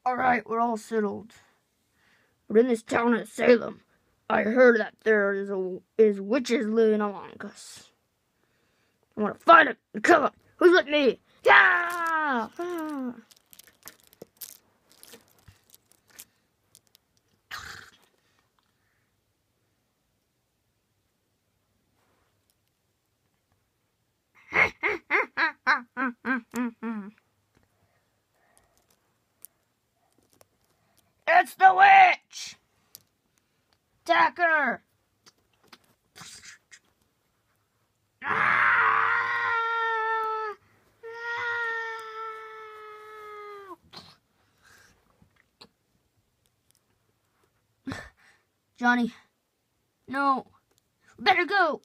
Alright, we're all settled. But in this town of Salem, I heard that there is witches living among us. I want to find them and kill them. Who's with me? Yeah! It's the witch! Attack her! Johnny, no, better go.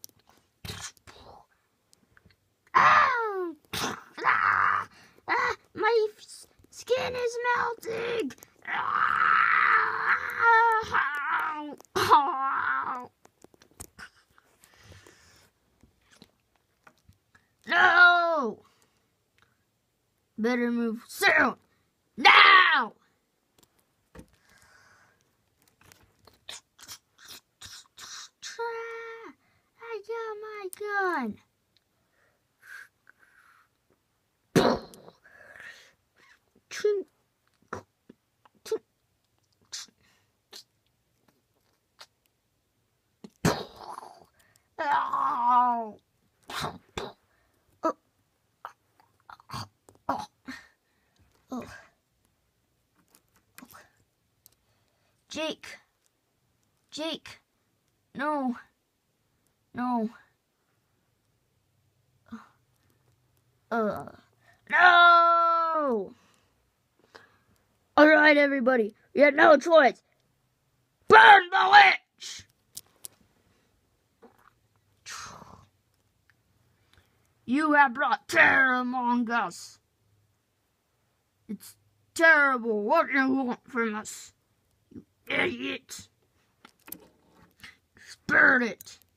My skin is melting. No! Better move soon. Now! I got my gun. Jake, no. No! Alright, everybody, you had no choice. Burn the witch! You have brought terror among us. It's terrible. What do you want from us? You idiot. Spirit it.